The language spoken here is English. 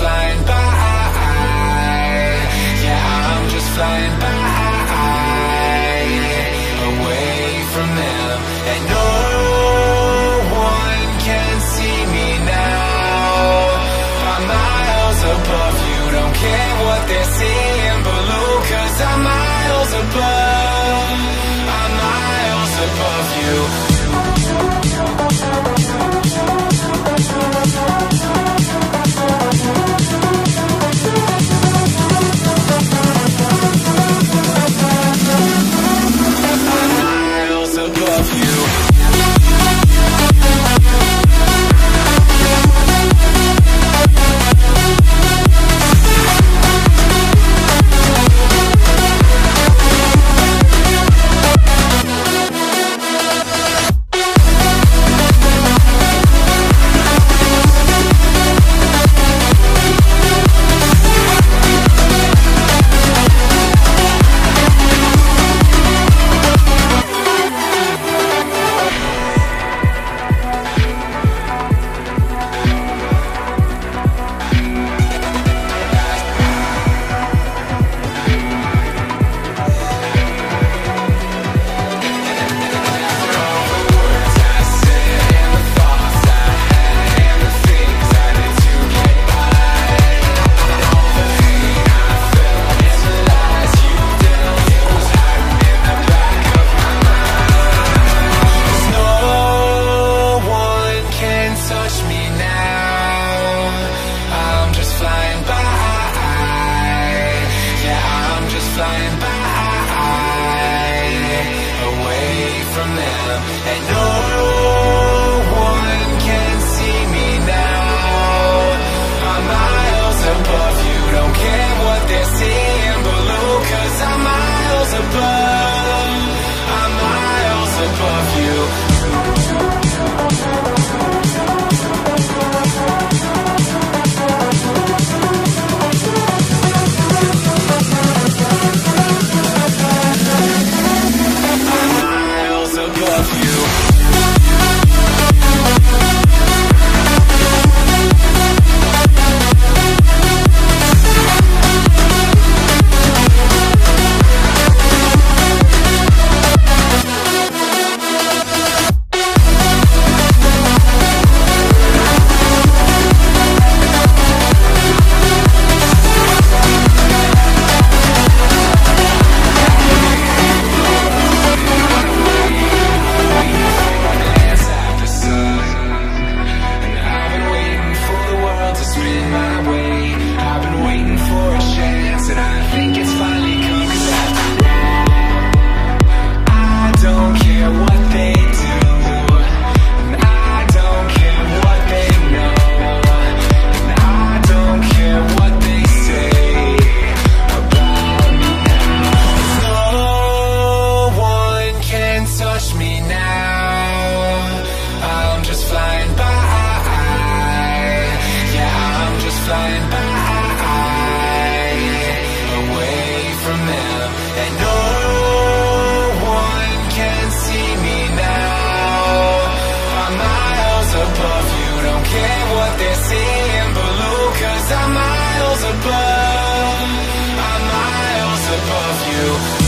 flying by. Yeah, I'm just flying by, away from them. And no one can see me now. I'm miles above you, don't care what they're seeing below, 'cause I'm miles above, I'm miles above you. Flying by, away from them. And no one can see me now. I'm miles above you, don't care what they're seeing below, 'cause I'm miles above, I'm miles above you. Flying by, away from them. And no one can see me now. I'm miles above you, don't care what they're seeing below, 'cause I'm miles above, I'm miles above you.